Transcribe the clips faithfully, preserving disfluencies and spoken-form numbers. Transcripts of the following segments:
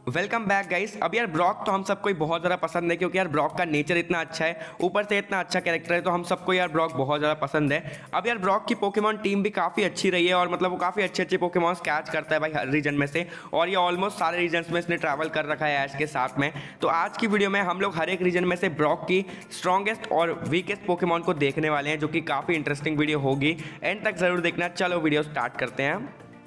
Welcome back guys. अब यार Brock तो हम सबको ही बहुत ज़्यादा पसंद है क्योंकि यार ब्रॉक का नेचर इतना अच्छा है, ऊपर से इतना अच्छा कैरेक्टर है, तो हम सबको यार ब्रॉक बहुत ज़्यादा पसंद है। अब यार ब्रॉक की पोकेमॉन टीम भी काफ़ी अच्छी रही है और मतलब वो काफ़ी अच्छे अच्छे पोकेमॉन्स कैच करता है भाई हर रीजन में से, और ये ऑलमोस्ट सारे रीजन्स में इसने ट्रैवल कर रखा है ऐश के साथ में। तो आज की वीडियो में हम लोग हर एक रीजन में से ब्रॉक की स्ट्रॉन्गेस्ट और वीकेस्ट पोकेमॉन को देखने वाले हैं, जो कि काफ़ी इंटरेस्टिंग वीडियो होगी। एंड तक ज़रूर देखना। चलो वीडियो स्टार्ट करते हैं।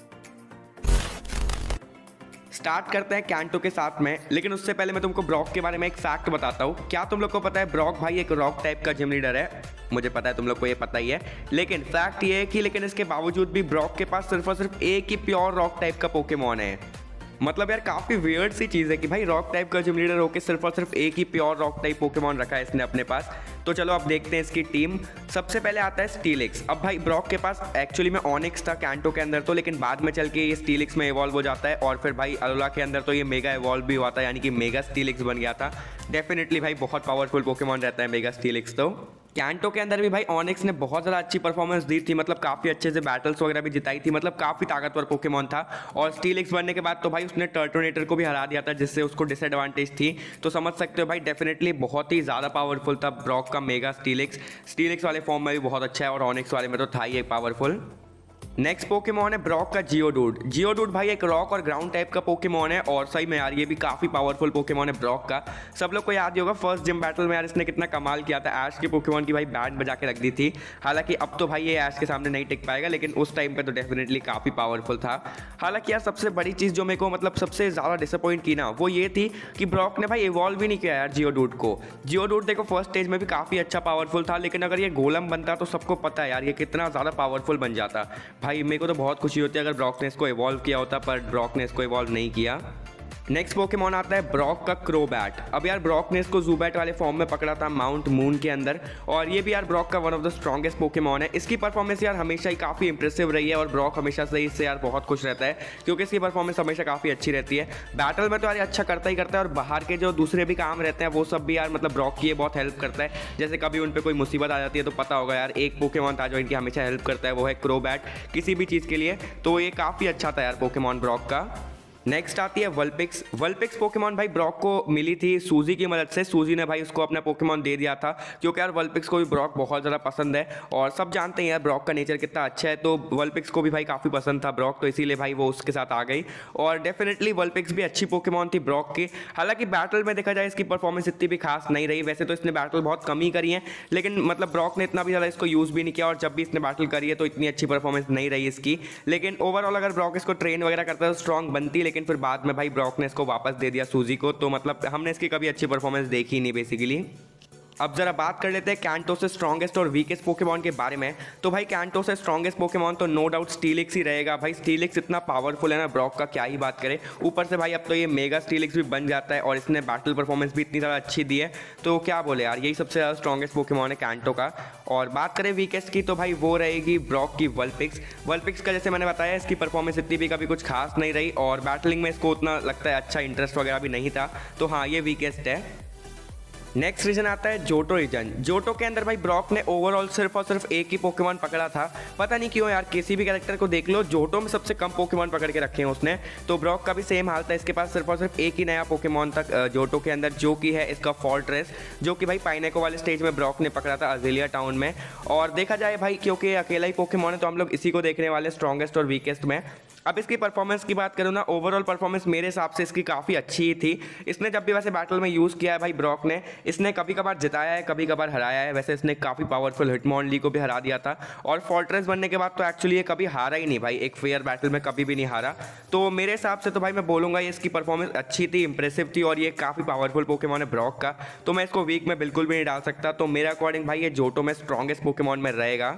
स्टार्ट करते हैं कैंटो के साथ में, लेकिन उससे पहले मैं तुमको ब्रॉक के बारे में एक फैक्ट बताता हूँ। क्या तुम लोग को पता है ब्रॉक भाई एक रॉक टाइप का जिम लीडर है? मुझे पता है तुम लोग को ये पता ही है, लेकिन फैक्ट ये है कि लेकिन इसके बावजूद भी ब्रॉक के पास सिर्फ और सिर्फ एक ही प्योर रॉक टाइप का पोकेमॉन है। मतलब यार काफ़ी वियर्ड सी चीज़ है कि भाई रॉक टाइप का जिम लीडर होकर सिर्फ और सिर्फ एक ही प्योर रॉक टाइप पोकेमॉन रखा है इसने अपने पास। तो चलो अब देखते हैं इसकी टीम। सबसे पहले आता है स्टीलिक्स। अब भाई ब्रॉक के पास एक्चुअली में ऑनिक्स था कैंटो के अंदर तो, लेकिन बाद में चल के ये स्टीलिक्स में इवॉल्व हो जाता है, और फिर भाई अलोला के अंदर तो ये मेगा इवॉल्व भी हुआ था, यानी कि मेगा स्टीलिक्स बन गया था। डेफिनेटली भाई बहुत पावरफुल पोकेमॉन रहता है मेगा स्टीलिक्स। तो कैंटो के अंदर भी भाई ऑनिक्स ने बहुत ज़्यादा अच्छी परफॉर्मेंस दी थी, मतलब काफ़ी अच्छे से बैटल्स वगैरह भी जिताई थी, मतलब काफ़ी ताकतवर पोकेमॉन था। और स्टीलिक्स बनने के बाद तो भाई उसने टर्टोनेटर को भी हरा दिया था, जिससे उसको डिसएडवांटेज थी। तो समझ सकते हो भाई डेफिनेटली बहुत ही ज़्यादा पावरफुल था ब्रॉक का मेगा स्टीलिक्स। स्टीलिक्स वाले फॉर्म में भी बहुत अच्छा है और ऑनिक्स वाले में तो था ही एक पावरफुल। नेक्स्ट पोकेमॉन है ब्रॉक का जियोडूड। जियोडूड भाई एक रॉक और ग्राउंड टाइप का पोकेमॉन है, और सही में यार ये भी काफ़ी पावरफुल पोकेमॉन है ब्रॉक का। सब लोग को याद ही होगा फर्स्ट जिम बैटल में यार इसने कितना कमाल किया था, ऐश के पोकेमॉन की भाई बैंड बजा के रख दी थी। हालांकि अब तो भाई ये ऐश के सामने नहीं टिक पाएगा, लेकिन उस टाइम पे तो डेफिनेटली काफ़ी पावरफुल था। हालांकि यार सबसे बड़ी चीज़ जो मेरे को मतलब सबसे ज़्यादा डिसअपॉइंट की ना, वो ये थी कि ब्रॉक ने भाई इवॉल्व भी नहीं किया यार जियोडूड को। जियोडूड देखो फर्स्ट स्टेज में भी काफ़ी अच्छा पावरफुल था, लेकिन अगर ये गोलम बनता तो सबको पता है यार ये कितना ज़्यादा पावरफुल बन जाता। भाई मेरे को तो बहुत खुशी होती है अगर ब्रॉक ने इसको इवॉल्व किया होता, पर ब्रॉक ने इसको इवॉल्व नहीं किया। नेक्स्ट पोकेमॉन आता है ब्रॉक का क्रोबैट। अब यार ब्रॉक ने इसको ज़ूबैट वाले फॉर्म में पकड़ा था माउंट मून के अंदर, और ये भी यार ब्रॉक का one of the strongest Pokemon है। इसकी परफॉर्मेंस यार हमेशा ही काफ़ी इंप्रेसिव रही है, और ब्रॉक हमेशा से इससे यार बहुत खुश रहता है क्योंकि इसकी परफॉर्मेंस हमेशा काफ़ी अच्छी रहती है। बैटल में तो यार अच्छा करता ही करता है, और बाहर के जो दूसरे भी काम रहते हैं वो सब भी यार मतलब ब्रॉक की ये बहुत हेल्प करता है। जैसे कभी उन पर कोई मुसीबत आ जाती है तो पता होगा यार एक पोकेमॉन था जो इनकी हमेशा हेल्प करता है, वो है क्रोबैट किसी भी चीज़ के लिए। तो ये काफ़ी अच्छा था यार पोकेमॉन ब्रॉक का। नेक्स्ट आती है वल्पिक्स। वल्पिक्स पोकेमॉन भाई ब्रॉक को मिली थी सूजी की मदद से। सूजी ने भाई उसको अपना पोकेमॉन दे दिया था, क्योंकि यार वल्पिक्स को भी ब्रॉक बहुत ज़्यादा पसंद है, और सब जानते हैं यार ब्रॉक का नेचर कितना अच्छा है। तो वल्पिक्स को भी भाई काफ़ी पसंद था ब्रॉक, तो इसीलिए भाई वो उसके साथ आ गई। और डेफिनेटली वल्पिक्स भी अच्छी पोकेमॉन थी ब्रॉक की। हालांकि बैटल में देखा जाए इसकी परफॉर्मेंस इतनी भी खास नहीं रही। वैसे तो इसने बैटल बहुत कम ही करी है, लेकिन मतलब ब्रॉक ने इतना भी ज़्यादा इसको यूज़ भी नहीं किया, और जब भी इसने बैटल करी है तो इतनी अच्छी परफॉर्मेंस नहीं रही इसकी। लेकिन ओवरऑल अगर ब्रॉक इसको ट्रेन वगैरह करता है तो स्ट्रॉन्ग बनती, लेकिन फिर बाद में भाई ब्रॉक ने इसको वापस दे दिया सूजी को, तो मतलब हमने इसकी कभी अच्छी परफॉर्मेंस देखी नहीं बेसिकली। अब जरा बात कर लेते हैं कैंटो से स्ट्रॉन्गेस्ट और वीकेस्ट पोकेमॉन के बारे में। तो भाई कैंटो से स्ट्रॉन्गेस्ट पोकेमॉन तो नो डाउट स्टीलिक्स ही रहेगा। भाई स्टीलिक्स इतना पावरफुल है ना ब्रॉक का, क्या ही बात करें। ऊपर से भाई अब तो ये मेगा स्टीलिक्स भी बन जाता है, और इसने बैटल परफॉर्मेंस भी इतनी ज़्यादा अच्छी दी है, तो क्या बोले यार यही सबसे ज़्यादा स्ट्रॉन्गेस्ट पोकेमॉन है कैंटो का। और बात करें वीकेस्ट की तो भाई वो रहेगी ब्रॉक की वल्पिक्स। वल्पिक्स का जैसे मैंने बताया इसकी परफॉर्मेंस इतनी भी कभी कुछ खास नहीं रही, और बैटलिंग में इसको उतना लगता है अच्छा इंटरेस्ट वगैरह भी नहीं था, तो हाँ ये वीकेस्ट है। नेक्स्ट रीजन आता है जोटो रीजन। जोटो के अंदर भाई ब्रॉक ने ओवरऑल सिर्फ और सिर्फ एक ही पोकेमॉन पकड़ा था। पता नहीं क्यों यार, किसी भी कैरेक्टर को देख लो जोटो में सबसे कम पोकेमॉन पकड़ के रखे हैं उसने। तो ब्रॉक का भी सेम हाल था, इसके पास सिर्फ और सिर्फ एक ही नया पोकेमॉन तक जोटो के अंदर, जो कि है इसका फॉर्ट्रेस, जो कि भाई पाइनेको वाले स्टेज में ब्रॉक ने पकड़ा था अजेलिया टाउन में। और देखा जाए भाई क्योंकि अकेला ही पोकेमॉन है तो हम लोग इसी को देखने वाले स्ट्रॉन्गेस्ट और वीकेस्ट में। अब इसकी परफॉर्मेंस की बात करूँ ना, ओवरऑल परफॉर्मेंस मेरे हिसाब से इसकी काफ़ी अच्छी ही थी। इसने जब भी वैसे बैटल में यूज़ किया है भाई ब्रॉक ने, इसने कभी कभार जिताया है कभी कभार हराया है। वैसे इसने काफ़ी पावरफुल हिटमॉनली को भी हरा दिया था, और फॉर्ट्रेस बनने के बाद तो एक्चुअली ये कभी हारा ही नहीं भाई, एक फेयर बैटल में कभी भी नहीं हारा। तो मेरे हिसाब से तो भाई मैं बोलूँगा ये इसकी परफॉर्मेंस अच्छी थी, इंप्रेसिव थी, और ये काफ़ी पावरफुल पोकेमॉन है ब्रॉक का। तो मैं इसको वीक में बिल्कुल भी नहीं डाल सकता, तो मेरे अकॉर्डिंग भाई ये जोटो में स्ट्रॉन्गेस्ट पोकेमॉन में रहेगा।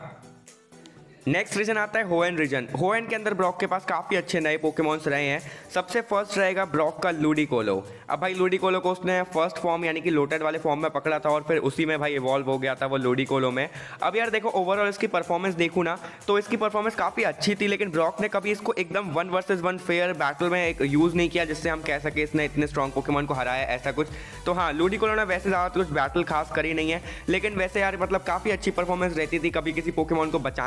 नेक्स्ट रीजन आता है होएन रीजन। होएन के अंदर ब्रॉक के पास काफ़ी अच्छे नए पोकेमॉन्स रहे हैं। सबसे फर्स्ट रहेगा ब्रॉक का लूडिकोलो। अब भाई लूडिकोलो को उसने फर्स्ट फॉर्म यानी कि लोटेड वाले फॉर्म में पकड़ा था, और फिर उसी में भाई इवॉल्व हो गया था वो लूडिकोलो में। अब यार देखो ओवरऑल इसकी परफॉर्मेंस देखूँ ना, तो इसकी परफॉर्मेंस काफ़ी अच्छी थी, लेकिन ब्रॉक ने कभी इसको एकदम one versus one fair battle में एक यूज़ नहीं किया, जिससे हम कह सके इसने इतने स्ट्रॉन्ग पोकेमॉन को हराया ऐसा कुछ। तो हाँ लूडिकोलो ने वैसे ज़्यादा कुछ बैटल खास करी नहीं है, लेकिन वैसे यार मतलब काफ़ी अच्छी परफॉर्मेंस रहती थी, कभी किसी पोकेमॉन को बचाने के लिए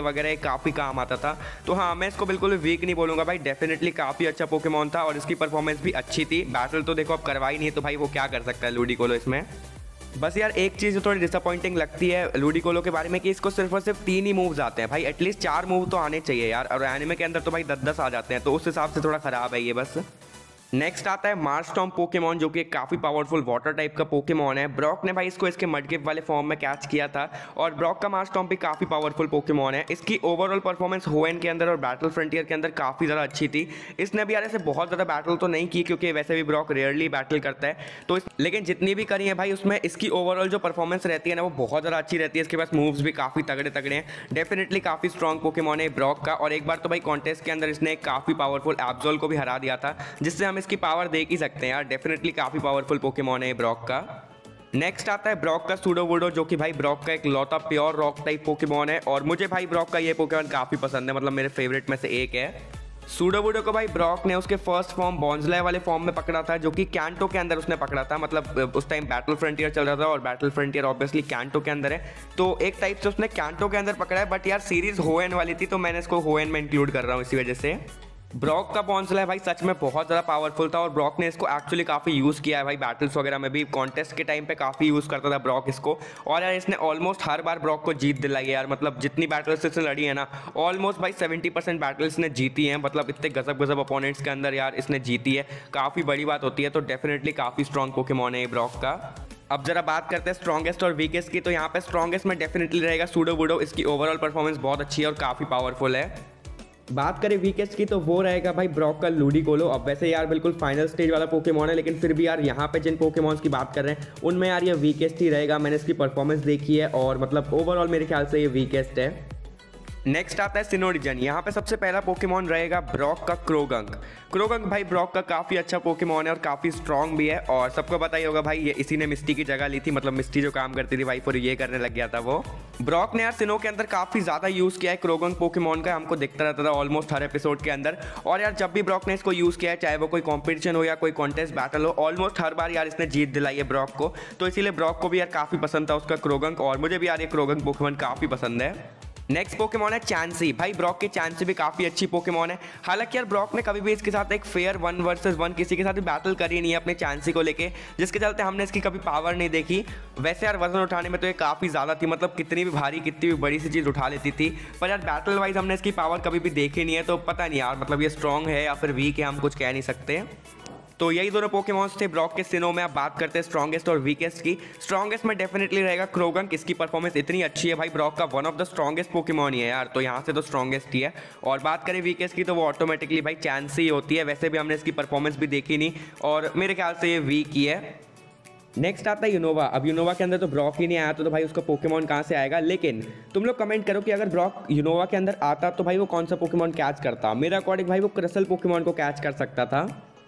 वगैरह काफ़ी काम आता था। तो हाँ, मैं इसको बिल्कुल वीक नहीं बोलूँगा भाई, डेफिनेटली काफ़ी अच्छा पोकेमॉन था और इसकी परफॉर्मेंस भी अच्छी थी। बैटल तो देखो अब करवाई नहीं है तो भाई वो क्या कर सकता है लूडिकोलो इसमें। बस यार एक चीज़ जो थोड़ी डिसअपॉइंटिंग लगती है लूडिकोलो के बारे में कि इसको सिर्फ और सिर्फ तीन ही मूव्स आते हैं भाई, एटलीस्ट चार मूव तो आने चाहिए यार, और एनिमे के अंदर तो भाई दस दस आ जाते हैं, तो उस हिसाब से थोड़ा ख़राब है ये बस। नेक्स्ट आता है मार्सटॉर्म पोकेमॉन, जो कि एक काफ़ी पावरफुल वाटर टाइप का पोकेमॉन है। ब्रॉक ने भाई इसको इसके मडगिफ्ट वाले फॉर्म में कैच किया था और ब्रॉक का मार्सटॉर्म भी काफ़ी पावरफुल पोकेमॉन है। इसकी ओवरऑल परफॉर्मेंस होएन के अंदर और बैटल फ्रंटियर के अंदर काफ़ी ज़्यादा अच्छी थी। इसने भी यार ऐसे बहुत ज़्यादा बैटल तो नहीं की क्योंकि वैसे भी ब्रॉक रेयरली बैटल करता है, तो इस, लेकिन जितनी भी करी है भाई उसमें इसकी ओवरऑल जो परफॉर्मेंस रहती है ना वो बहुत ज़्यादा अच्छी रहती है। इसके पास मूव्स भी काफ़ी तगड़े तगड़े हैं, डेफिनेटली काफ़ी स्ट्रॉन्ग पोकेमॉन है ब्रॉक का। और एक बार तो भाई कॉन्टेस्ट के अंदर इसने एक काफ़ी पावरफुल एब्जोल को भी हरा दिया था, जिससे हम इसकी पावर देख सकते हैं यार, डेफिनेटली काफी पावरफुल पोकेमॉन है ब्रॉक का। नेक्स्ट आता है ब्रॉक का सूडोवुडो, जो कि भाई ब्रॉक का एक लौता प्योर रॉक टाइप पोकेमॉन है और मुझे भाई ब्रॉक का ये पोकेमॉन काफी पसंद है, मतलब मेरे फेवरेट में से एक है। सूडोवुडो को भाई ब्रॉक ने उसके फर्स्ट फॉर्म बॉन्जलाई वाले फॉर्म में पकड़ा था, जो कि कैंटो के अंदर उसने पकड़ा था, मतलब उस टाइम बैटल फ्रंटियर चल रहा था और बैटल फ्रंटियर ऑब्वियसली कैंटो के अंदर है, तो एक टाइप से उसने कैंटो के अंदर पकड़ा है। बट यार सीरीज होएन वाली थी तो मैंने इसको होएन में इंक्लूड कर रहा हूँ इसी वजह से। ब्रॉक का बॉन्जलाई भाई सच में बहुत ज़्यादा पावरफुल था और ब्रॉक ने इसको एक्चुअली काफ़ी यूज़ किया है भाई, बैटल्स वगैरह में भी, कॉन्टेस्ट के टाइम पे काफ़ी यूज़ करता था ब्रॉक इसको। और यार इसने ऑलमोस्ट हर बार ब्रॉक को जीत दिलाई है यार, मतलब जितनी बैटल्स इसने लड़ी है ना ऑलमोस्ट भाई सेवेंटी परसेंट बैटल्स ने जीती हैं, मतलब इतने गजब गजब अपोनेंट्स के अंदर यार इसने जीती है, काफ़ी बड़ी बात होती है। तो डेफिनेटली काफ़ी स्ट्रॉन्ग पोकेमॉन है ये ब्रॉक का। अब जरा बात करते हैं स्ट्रॉन्गेस्ट और वीकेस्ट की, तो यहाँ पे स्ट्रॉन्गेस्ट में डेफिनेटली रहेगा सूडोवुडो। इसकी ओवरऑल परफॉर्मेंस बहुत अच्छी है और काफ़ी पावरफुल है। बात करें वीकेस्ट की तो वो रहेगा भाई ब्रॉक का लूडिकोलो। अब वैसे यार बिल्कुल फाइनल स्टेज वाला पोकेमॉन है, लेकिन फिर भी यार यहाँ पे जिन पोकेमॉन्स की बात कर रहे हैं उनमें यार ये वीकेस्ट ही रहेगा। मैंने इसकी परफॉर्मेंस देखी है और मतलब ओवरऑल मेरे ख्याल से ये वीकेस्ट है। नेक्स्ट आता है सिनोरिजन। यहाँ पे सबसे पहला पोकेमॉन रहेगा ब्रॉक का क्रोगंक। क्रोगंक भाई ब्रॉक का काफ़ी अच्छा पोकेमॉन है और काफ़ी स्ट्रॉन्ग भी है, और सबको पता ही होगा भाई ये इसी ने मिस्टी की जगह ली थी, मतलब मिस्टी जो काम करती थी भाई फिर ये करने लग गया था वो। ब्रॉक ने यार सिनो के अंदर काफ़ी ज़्यादा यूज़ किया है क्रोगंक पोकेमॉन का, हमको दिखता रहता था ऑलमोस्ट हर एपिसोड के अंदर। और यार जब भी ब्रॉक ने इसको यूज़ किया है, चाहे वो कोई कॉम्पिटिशन हो या कोई कॉन्टेस्ट बैटल हो, ऑलमोस्ट हर बार यार इसने जीत दिलाई है ब्रॉक को। तो इसीलिए ब्रॉक को भी यार काफ़ी पसंद था उसका क्रोगंक, और मुझे भी यार ये क्रोगंक पोकेमॉन काफ़ी पसंद है। नेक्स्ट पोकेमॉन है चांसी। भाई ब्रॉक की चांसी भी काफ़ी अच्छी पोकेमॉन है। हालांकि यार ब्रॉक ने कभी भी इसके साथ एक फेयर वन वर्सेस वन किसी के साथ भी बैटल करी नहीं है अपने चांसी को लेके, जिसके चलते हमने इसकी कभी पावर नहीं देखी। वैसे यार वजन उठाने में तो ये काफ़ी ज़्यादा थी, मतलब कितनी भी भारी कितनी भी बड़ी सी चीज़ उठा लेती थी, पर यार बैटल वाइज हमने इसकी पावर कभी भी देखी नहीं है, तो पता नहीं यार मतलब ये स्ट्रॉन्ग है या फिर वीक है, हम कुछ कह नहीं सकते। तो यही दोनों पोकेमॉन्स थे ब्रॉक के सिनो में। आप बात करते हैं स्ट्रॉन्गेस्ट और वीकेस्ट की। स्ट्रॉन्गेस्ट में डेफिनेटली रहेगा क्रोगंक। इसकी परफॉर्मेंस इतनी अच्छी है भाई, ब्रॉक का one of the strongest Pokemon ही है यार, तो यहाँ से तो स्ट्रॉन्गेस्ट ही है। और बात करें वीकेस्ट की तो वो ऑटोमेटिकली भाई चांसी होती है। वैसे भी हमने इसकी परफॉर्मेंस भी देखी नहीं और मेरे ख्याल से ये वीक ही है। नेक्स्ट आता है यूनोवा। अब यूनोवा के अंदर तो ब्रॉक ही नहीं आया तो, तो भाई उसका पोकेमॉन कहाँ से आएगा। लेकिन तुम लोग कमेंट करो कि अगर ब्रॉक यूनोवा के अंदर आता तो भाई वो कौन सा पोकेमॉन कैच करता। मेरे अकॉर्डिंग भाई वो क्रसल पोकेमॉन को कैच कर सकता था।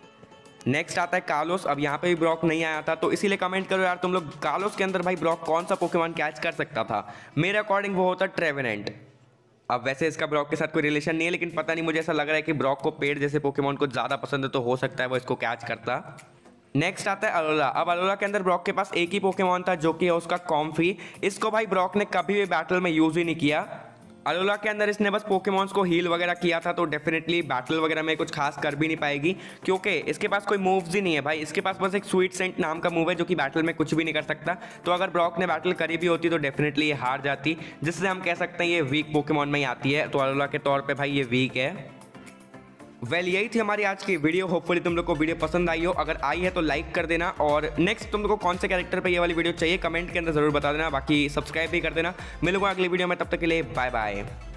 नेक्स्ट आता है कार्लोस। अब यहाँ पे भी ब्रॉक नहीं आया था, तो इसीलिए कमेंट करो यार तुम लोग कार्लोस के अंदर भाई ब्रॉक कौन सा पोकेमॉन कैच कर सकता था। मेरे अकॉर्डिंग वो होता ट्रेवेनेंट। अब वैसे इसका ब्रॉक के साथ कोई रिलेशन नहीं है, लेकिन पता नहीं मुझे ऐसा लग रहा है कि ब्रॉक को पेड़ जैसे पोकेमॉन को ज़्यादा पसंद है, तो हो सकता है वो इसको कैच करता। नेक्स्ट आता है अलोला। अब अलोला के अंदर ब्रॉक के पास एक ही पोकेमॉन था जो कि है उसका कॉम्फी। इसको भाई ब्रॉक ने कभी भी बैटल में यूज़ ही नहीं किया। अलोला के अंदर इसने बस पोकेमॉन्स को हील वगैरह किया था, तो डेफिनेटली बैटल वगैरह में कुछ खास कर भी नहीं पाएगी, क्योंकि इसके पास कोई मूव्स ही नहीं है भाई। इसके पास बस एक स्वीट सेंट नाम का मूव है जो कि बैटल में कुछ भी नहीं कर सकता। तो अगर ब्रॉक ने बैटल करी भी होती तो डेफिनेटली ये हार जाती, जिससे हम कह सकते हैं ये वीक पोकेमॉन में ही आती है। तो अलोला के तौर पर भाई ये वीक है। वेल well, यही थी हमारी आज की वीडियो। होपफुली तुम लोग को वीडियो पसंद आई हो। अगर आई है तो लाइक कर देना, और नेक्स्ट तुम लोग को कौन से कैरेक्टर पे ये वाली वीडियो चाहिए कमेंट के अंदर जरूर बता देना। बाकी सब्सक्राइब भी कर देना। मिलूंगा अगली वीडियो में, तब तक के लिए बाय बाय।